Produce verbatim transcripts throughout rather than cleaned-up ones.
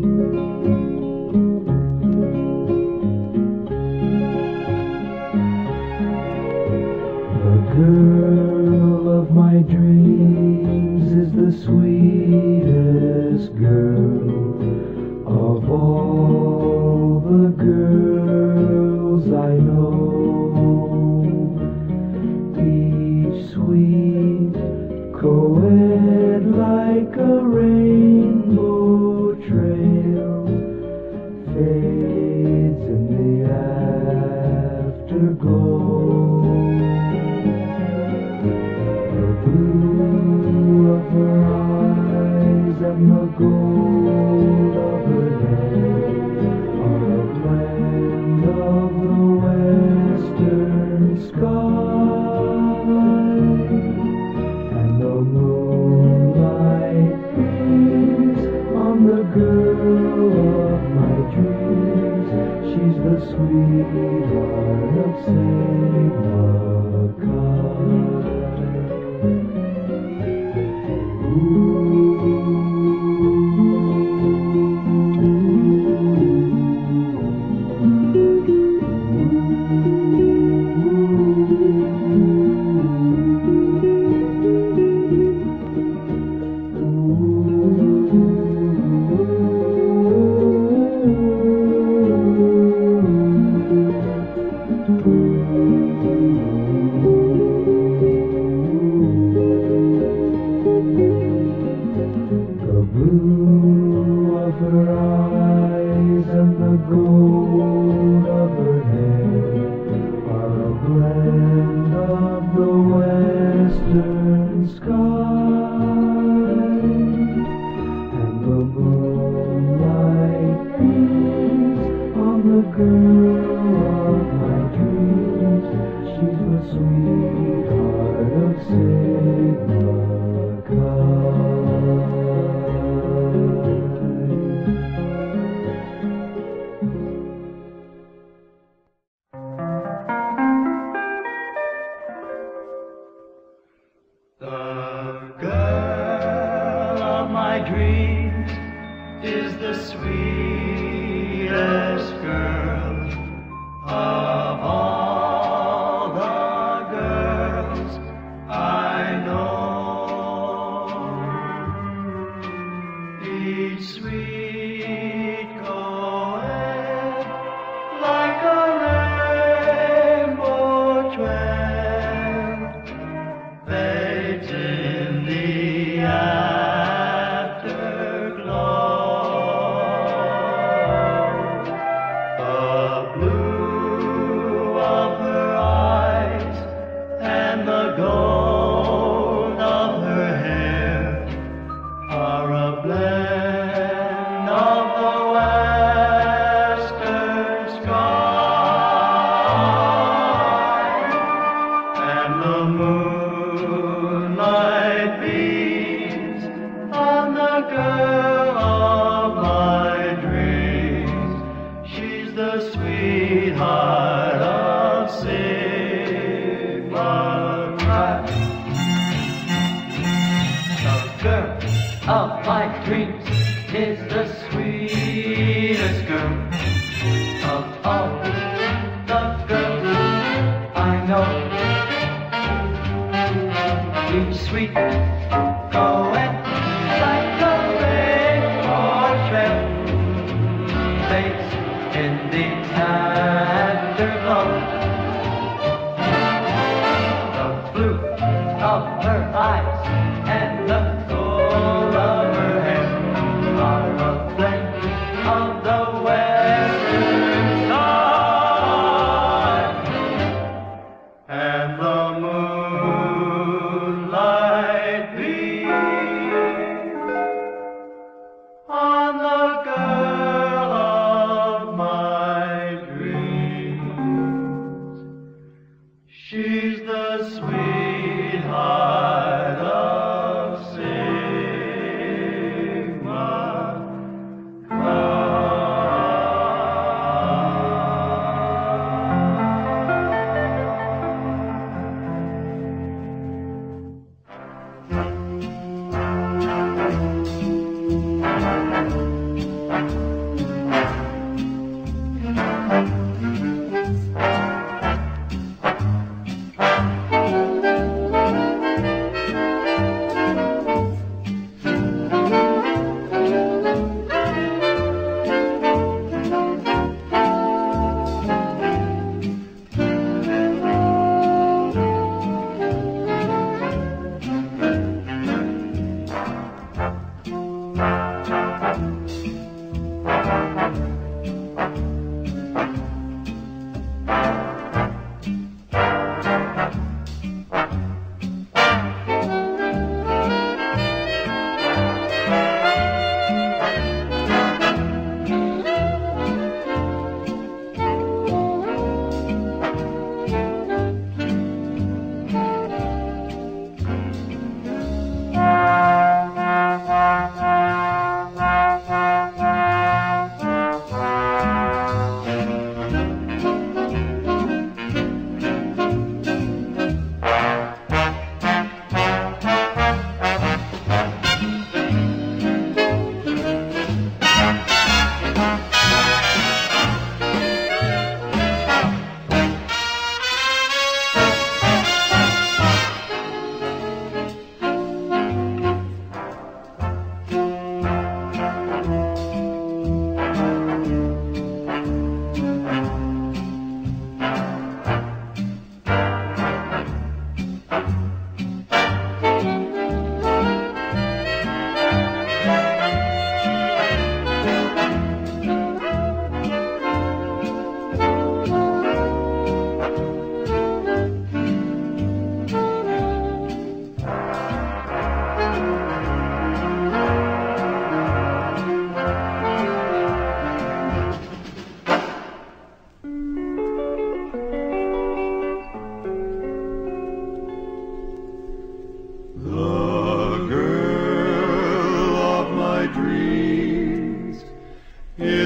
girl of my dreams is the sweetest girl of all the girls I know. Each sweet co-ed like a rainbow trail fades in the afterglow. Her eyes and the gold of her hair are a blend of the western sky, and the moonlight beams on the girl of my dreams. She's the sweetheart of Sigma Chi. Her eyes and the gold of her hair are a blend of the western sky, and the moonlight beams on the girl of my dreams. She's the sweetheart of Sigma Chi. Dreams is the sweetest girl of all the girls I know. Each sweet co-ed like a rainbow trail fades in the eye. Sweetheart of Sigma Chi. The girl of my dreams is the sweetest girl of all the girls I know. Each sweet co-ed like a rainbow trail fades in the afterglow. The blue of her eyes and the gold of her hair are a blend of the western sky, and the moonlight beams on the girl of my dreams. She's the sweetheart of Sigma Chi.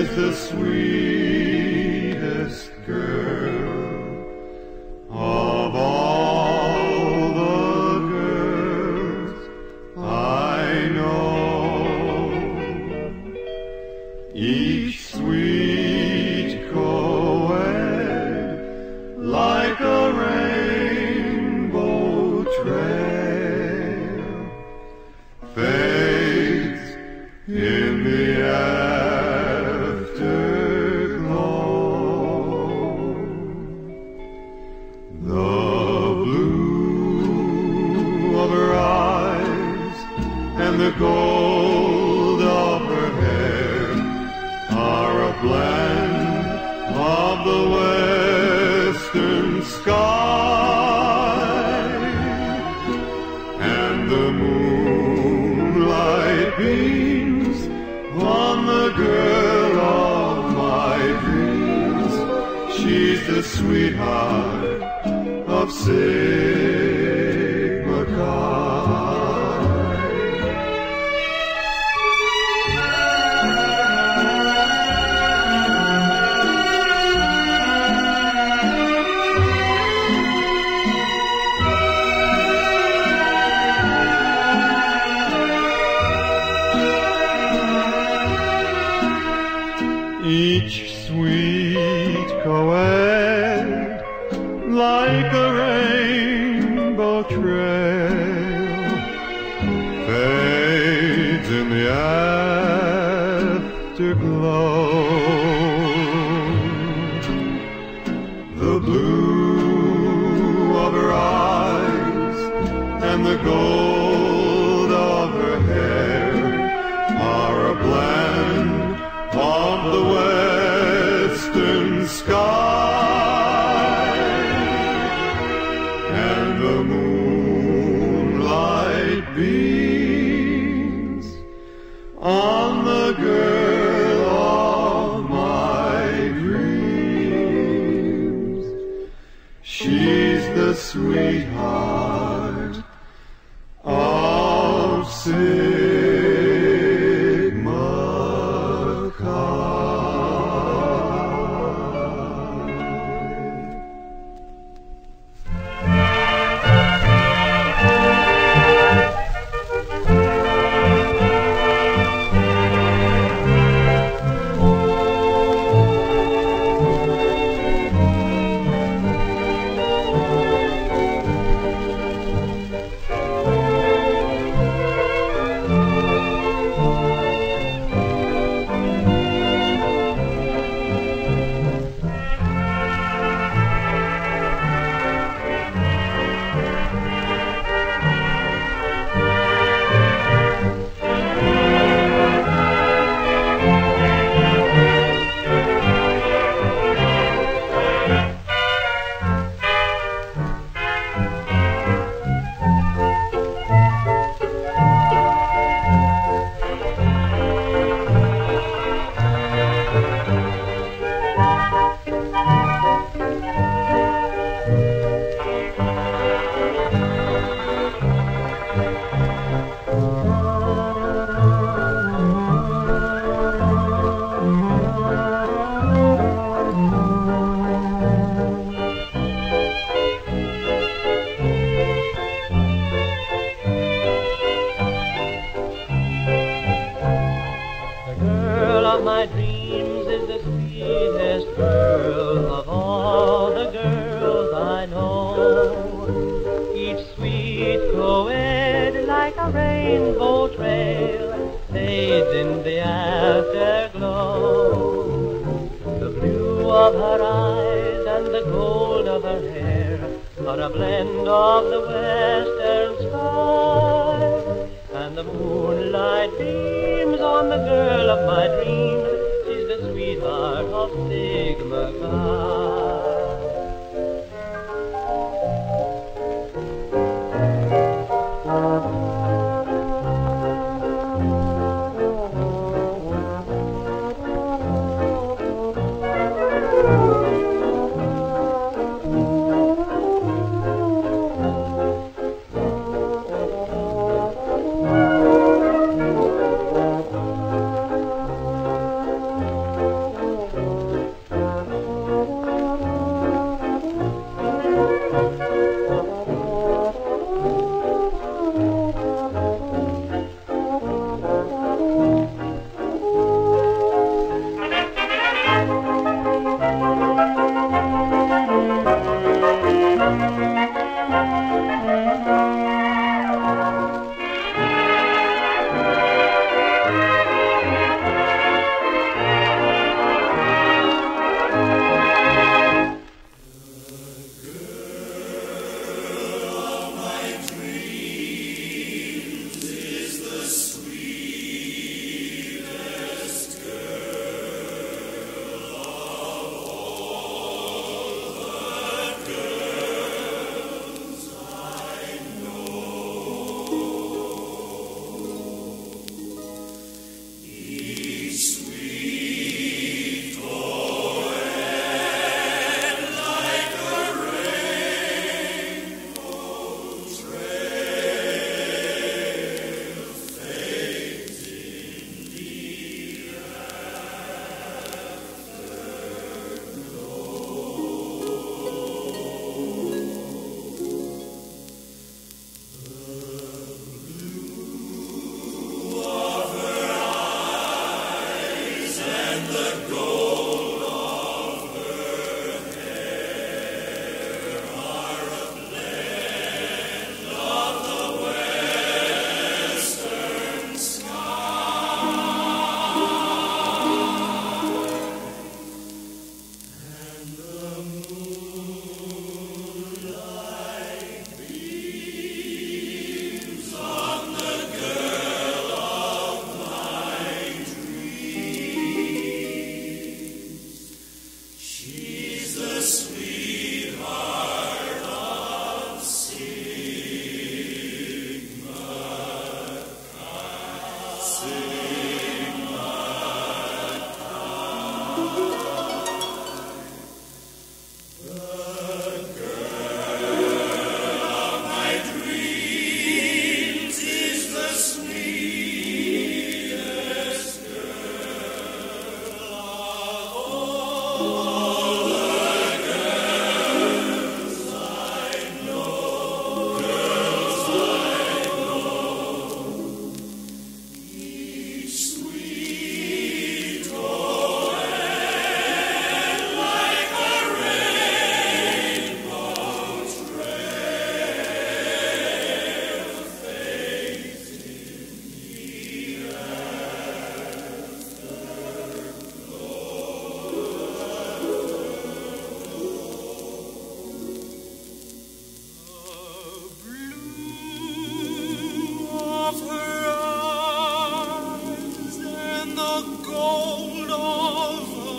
is the sweetest girl of all the girls I know. Each sweet co-ed like a rainbow trail fades in the afterglow. The blue of her eyes and the gold of her hair are a blend of the western sky, and the moonlight beams on the girl of my dreams. She's the sweetheart of Sigma Chi. Each sweet co-ed like a rainbow trail fades in the afterglow. The blue of her eyes and the gold of her hair are a blend of the western sky, and the moonlight beams on the girl of my dreams. She's the sweetheart of Sigma Chi. My dreams is the sweetest girl of all the girls I know. Each sweet co-ed like a rainbow trail fades in the afterglow. The blue of her eyes and the gold of her hair are a blend of the western sky, and the moonlight beams on the girl of my dreams. She's the sweetheart of Sigma Chi. gold of